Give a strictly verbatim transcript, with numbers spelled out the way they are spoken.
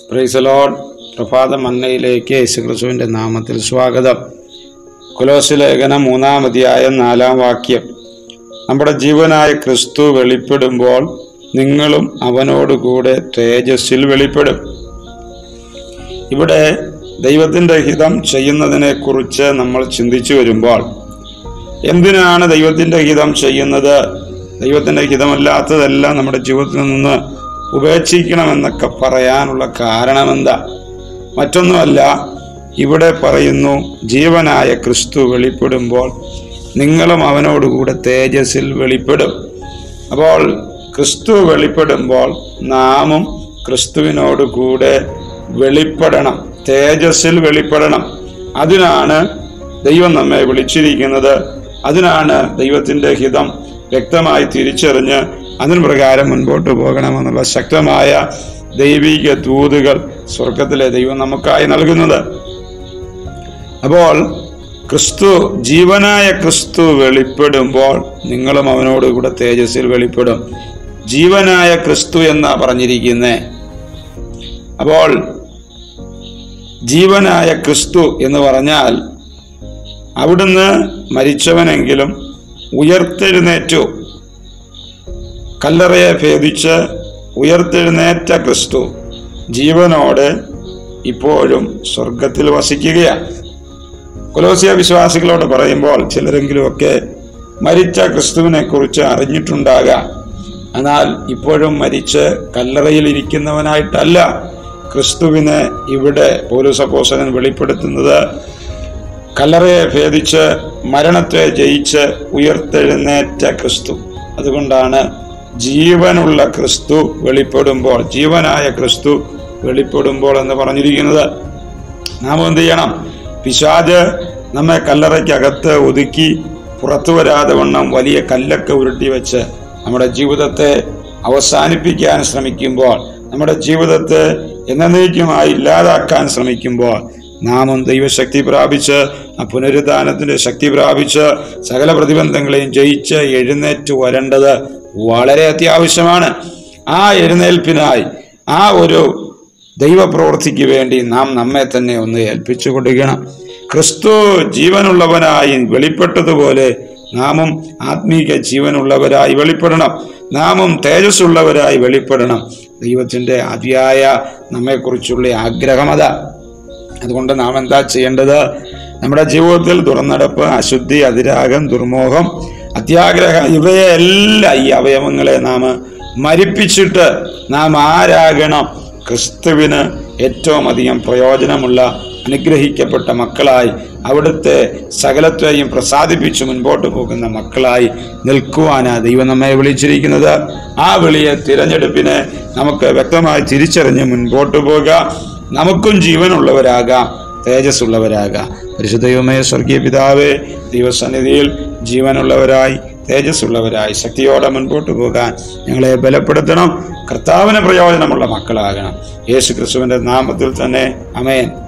Praise the Lord. പ്രഭാത മന്നയിലേക്ക് യേശുക്രിസ്തുവിൻ്റെ നാമത്തിൽ സ്വാഗതം. കൊലോസ്യ ലേഖനം മൂന്നാം അധ്യായം നാലാം വാക്യം. നമ്മുടെ ജീവനായ ക്രിസ്തു വെളിപ്പെടുമ്പോൾ നിങ്ങളും അവനോടുകൂടെ തേജസ്സിൽ വെളിപ്പെടും. ഇവിടെ ദൈവത്തിൻ്റെ ഹിതം ചെയ്യുന്നതിനെ കുറിച്ച് നമ്മൾ ചിന്തിച്ചു വരുമ്പോൾ, എന്തിനാണ് ദൈവത്തിൻ്റെ ഹിതം ചെയ്യുന്നത്? ദൈവത്തിൻ്റെ ഹിതമല്ലാത്തതെല്ലാം നമ്മുടെ ജീവിതത്തിൽ നിന്ന് ഉപേക്ഷിക്കണമെന്നൊക്കെ പറയാനുള്ള കാരണമെന്താ? മറ്റൊന്നുമല്ല, ഇവിടെ പറയുന്നു ജീവനായ ക്രിസ്തു വെളിപ്പെടുമ്പോൾ നിങ്ങളും അവനോടുകൂടെ തേജസ്സിൽ വെളിപ്പെടും. അപ്പോൾ ക്രിസ്തു വെളിപ്പെടുമ്പോൾ നാമും ക്രിസ്തുവിനോട് കൂടെ വെളിപ്പെടണം, തേജസ്സിൽ വെളിപ്പെടണം. അതിനാണ് ദൈവം നമ്മെ വിളിച്ചിരിക്കുന്നത്. അതിനാണ് ദൈവത്തിൻ്റെ ഹിതം വ്യക്തമായി തിരിച്ചറിഞ്ഞ് അതിന് പ്രകാരം മുൻപോട്ട് പോകണമെന്നുള്ള ശക്തമായ ദൈവിക ദൂതുകൾ സ്വർഗത്തിലെ ദൈവം നമുക്കായി നൽകുന്നത്. അപ്പോൾ ക്രിസ്തു, ജീവനായ ക്രിസ്തു വെളിപ്പെടുമ്പോൾ നിങ്ങളും അവനോടുകൂടെ തേജസ്സിൽ വെളിപ്പെടും. ജീവനായ ക്രിസ്തു എന്നാ പറഞ്ഞിരിക്കുന്നേ. അപ്പോൾ ജീവനായ ക്രിസ്തു എന്ന് പറഞ്ഞാൽ അവിടുന്ന് മരിച്ചവനെങ്കിലും ഉയർത്തെഴുന്നേറ്റു. കല്ലറയെ ഭേദിച്ച് ഉയർത്തെഴുന്നേറ്റ ക്രിസ്തു ജീവനോടെ ഇപ്പോഴും സ്വർഗത്തിൽ വസിക്കുകയാണ്. കൊലോസ്യ വിശ്വാസികളോട് പറയുമ്പോൾ ചിലരെങ്കിലുമൊക്കെ മരിച്ച ക്രിസ്തുവിനെ കുറിച്ച് അറിഞ്ഞിട്ടുണ്ടാകാം. എന്നാൽ ഇപ്പോഴും മരിച്ച് കല്ലറയിൽ ഇരിക്കുന്നവനായിട്ടല്ല ക്രിസ്തുവിനെ ഇവിടെ പൗലോസ് അപ്പോസ്തലൻ വെളിപ്പെടുത്തുന്നത്. കല്ലറയെ ഭേദിച്ച് മരണത്തെ ജയിച്ച് ഉയർത്തെഴുന്നേറ്റ ക്രിസ്തു. അതുകൊണ്ടാണ് ജീവനുള്ള ക്രിസ്തു വെളിപ്പെടുമ്പോൾ, ജീവനായ ക്രിസ്തു വെളിപ്പെടുമ്പോൾ എന്ന് പറഞ്ഞിരിക്കുന്നത്. നാം എന്ത് ചെയ്യണം? പിശാച് നമ്മെ കല്ലറയ്ക്കകത്ത് ഒതുക്കി പുറത്തു വരാതെ വണ്ണം വലിയ കല്ലൊക്കെ ഉരുട്ടി വെച്ച് നമ്മുടെ ജീവിതത്തെ അവസാനിപ്പിക്കാൻ ശ്രമിക്കുമ്പോൾ, നമ്മുടെ ജീവിതത്തെ എന്നേക്കുമായി ഇല്ലാതാക്കാൻ ശ്രമിക്കുമ്പോൾ, നാമും ദൈവശക്തി പ്രാപിച്ച് ആ പുനരുദ്ധാനത്തിന്റെ ശക്തി പ്രാപിച്ച് സകല പ്രതിബന്ധങ്ങളെയും ജയിച്ച് എഴുന്നേറ്റ് വരേണ്ടത് വളരെ അത്യാവശ്യമാണ്. ആ എഴുന്നേൽപ്പിനായി, ആ ഒരു ദൈവപ്രവൃത്തിക്ക് വേണ്ടി നാം നമ്മെ തന്നെ ഒന്ന് ഏൽപ്പിച്ചു കൊടുക്കണം. ക്രിസ്തു ജീവനുള്ളവനായി വെളിപ്പെട്ടതുപോലെ നാമും ആത്മീക ജീവനുള്ളവരായി വെളിപ്പെടണം. നാമും തേജസ്സുള്ളവരായി വെളിപ്പെടണം. ദൈവത്തിൻ്റെ അതിയായ നമ്മെക്കുറിച്ചുള്ള ആഗ്രഹം അതാ. അതുകൊണ്ട് നാം എന്താ ചെയ്യേണ്ടത്? നമ്മുടെ ജീവിതത്തിൽ ദുർനടപ്പ്, അശുദ്ധി, അതിരാഗം, ദുർമോഹം, അത്യാഗ്രഹം, ഇവയെല്ലാം, ഈ അവയവങ്ങളെ നാം മരിപ്പിച്ചിട്ട് നാം ആരാകണം? ക്രിസ്തുവിന് ഏറ്റവും അധികം പ്രയോജനമുള്ള അനുഗ്രഹിക്കപ്പെട്ട മക്കളായി, അവിടുത്തെ സകലത്തെയും പ്രസാദിപ്പിച്ച് മുൻപോട്ട് പോകുന്ന മക്കളായി നിൽക്കുവാനാണ് ദൈവം നമ്മെ വിളിച്ചിരിക്കുന്നത്. ആ വിളിയെ, തിരഞ്ഞെടുപ്പിനെ നമുക്ക് വ്യക്തമായി തിരിച്ചറിഞ്ഞ് മുൻപോട്ട് പോകാം. നമുക്കും ജീവനുള്ളവരാകാം, തേജസ്സുള്ളവരാകാം. പരിശുദ്ധ ദൈവമേ, സ്വർഗീയ പിതാവേ, ദൈവസന്നിധിയിൽ ജീവനുള്ളവരായി തേജസ്സുള്ളവരായി ശക്തിയോടെ മുൻപോട്ട് പോകാൻ ഞങ്ങളെ ബലപ്പെടുത്തണം. കർത്താവിന് പ്രയോജനമുള്ള മക്കളാകണം. യേശു ക്രിസ്തുവിൻ്റെ നാമത്തിൽ തന്നെ ആമേൻ.